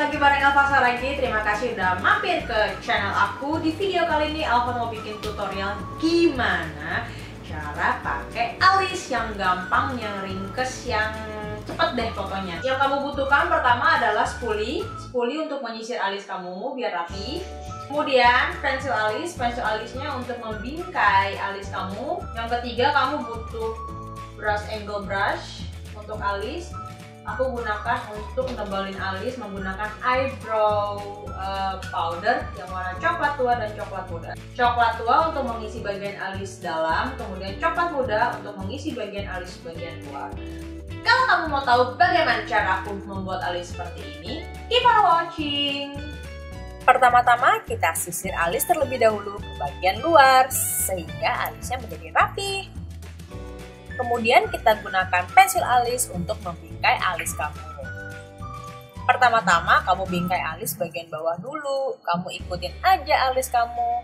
lagi bareng Alfa Saragi. Terima kasih udah mampir ke channel aku. Di video kali ini Alfa mau bikin tutorial gimana cara pakai alis yang gampang, yang ringkes, yang cepet deh pokoknya. Yang kamu butuhkan pertama adalah spoolie untuk menyisir alis kamu biar rapi. Kemudian pensil alisnya untuk membingkai alis kamu. Yang ketiga kamu butuh brush angle brush untuk alis. Aku gunakan untuk nebalin alis menggunakan eyebrow powder yang warna coklat tua dan coklat muda. Coklat tua untuk mengisi bagian alis dalam, kemudian coklat muda untuk mengisi bagian alis bagian luar. Kalau kamu mau tahu bagaimana cara aku membuat alis seperti ini, keep on watching! Pertama-tama kita sisir alis terlebih dahulu ke bagian luar sehingga alisnya menjadi rapi. Kemudian kita gunakan pensil alis untuk membingkai alis kamu. Pertama-tama kamu bingkai alis bagian bawah dulu, kamu ikutin aja alis kamu.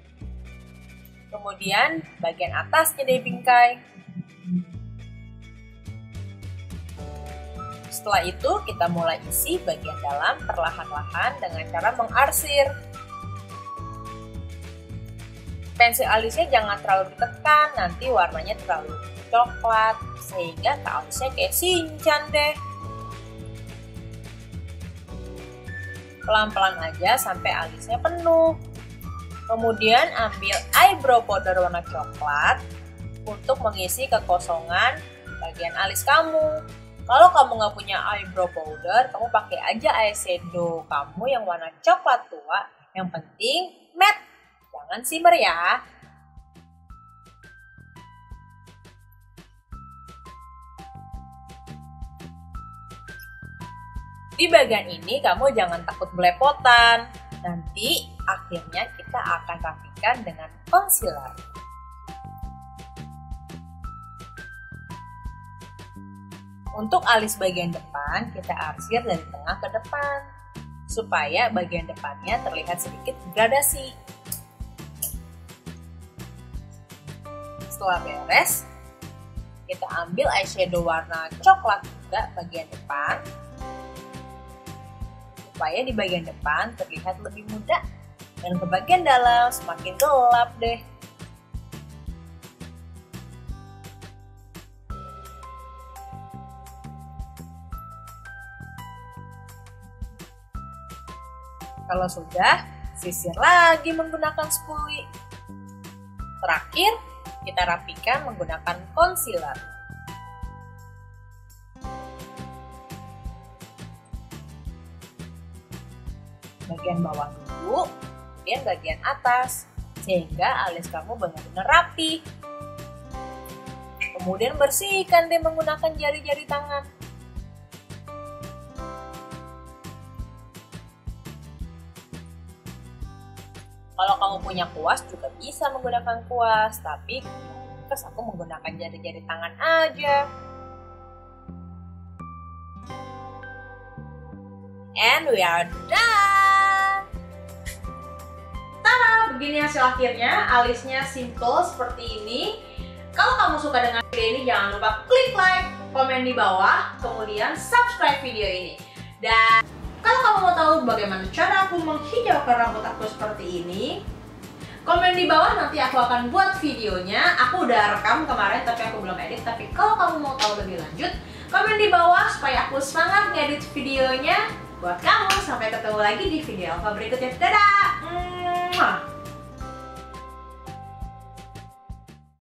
Kemudian bagian atasnya dibingkai. Setelah itu kita mulai isi bagian dalam perlahan-lahan dengan cara mengarsir. Pensil alisnya jangan terlalu ditekan, nanti warnanya terlalu coklat sehingga ke alisnya kayak Shinchan deh. Pelan-pelan aja sampai alisnya penuh. Kemudian ambil eyebrow powder warna coklat untuk mengisi kekosongan bagian alis kamu. Kalau kamu nggak punya eyebrow powder, kamu pakai aja eyeshadow kamu yang warna coklat tua. Yang penting matte, jangan shimmer ya. Di bagian ini kamu jangan takut belepotan. Nanti akhirnya kita akan rapikan dengan concealer. Untuk alis bagian depan kita arsir dari tengah ke depan supaya bagian depannya terlihat sedikit gradasi. Setelah beres, kita ambil eyeshadow warna coklat juga bagian depan supaya di bagian depan terlihat lebih muda dan ke bagian dalam semakin gelap deh. Kalau sudah, sisir lagi menggunakan spoolie. Terakhir, kita rapikan menggunakan concealer. Bagian bawah dulu, kemudian bagian atas, sehingga alis kamu benar-benar rapi. Kemudian bersihkan deh menggunakan jari-jari tangan. Kalau kamu punya kuas juga bisa menggunakan kuas, tapi terus aku menggunakan jari-jari tangan aja. And we are done! Tada! Begini hasil akhirnya, alisnya simple seperti ini. Kalau kamu suka dengan video ini, jangan lupa klik like, komen di bawah, kemudian subscribe video ini. Dan kalau kamu mau tahu bagaimana cara aku menghijaukan rambut aku seperti ini, komen di bawah, nanti aku akan buat videonya. Aku udah rekam kemarin tapi aku belum edit. Tapi kalau kamu mau tahu lebih lanjut, komen di bawah supaya aku semangat ngedit videonya buat kamu. Sampai ketemu lagi di video Alfa berikutnya. Dadah!